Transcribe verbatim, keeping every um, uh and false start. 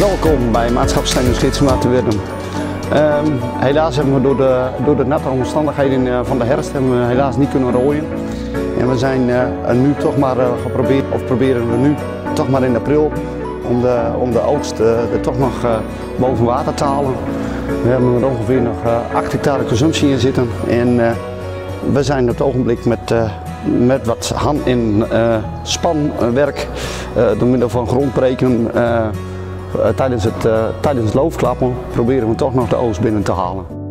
Welkom bij Maatschapsvereniging Schietsema te Werden. Um, helaas hebben we door de, door de natte omstandigheden uh, van de herfst hebben we helaas niet kunnen rooien. En we zijn uh, nu toch maar uh, geprobeerd, of proberen we nu toch maar in april om de, om de oogst uh, er toch nog uh, boven water te halen. We hebben er ongeveer nog uh, acht hectare consumptie in zitten en uh, we zijn op het ogenblik met, uh, met wat hand- in uh, spanwerk uh, door middel van grondbreken uh, uh, tijdens, het, uh, tijdens het loofklappen proberen we toch nog de oogst binnen te halen.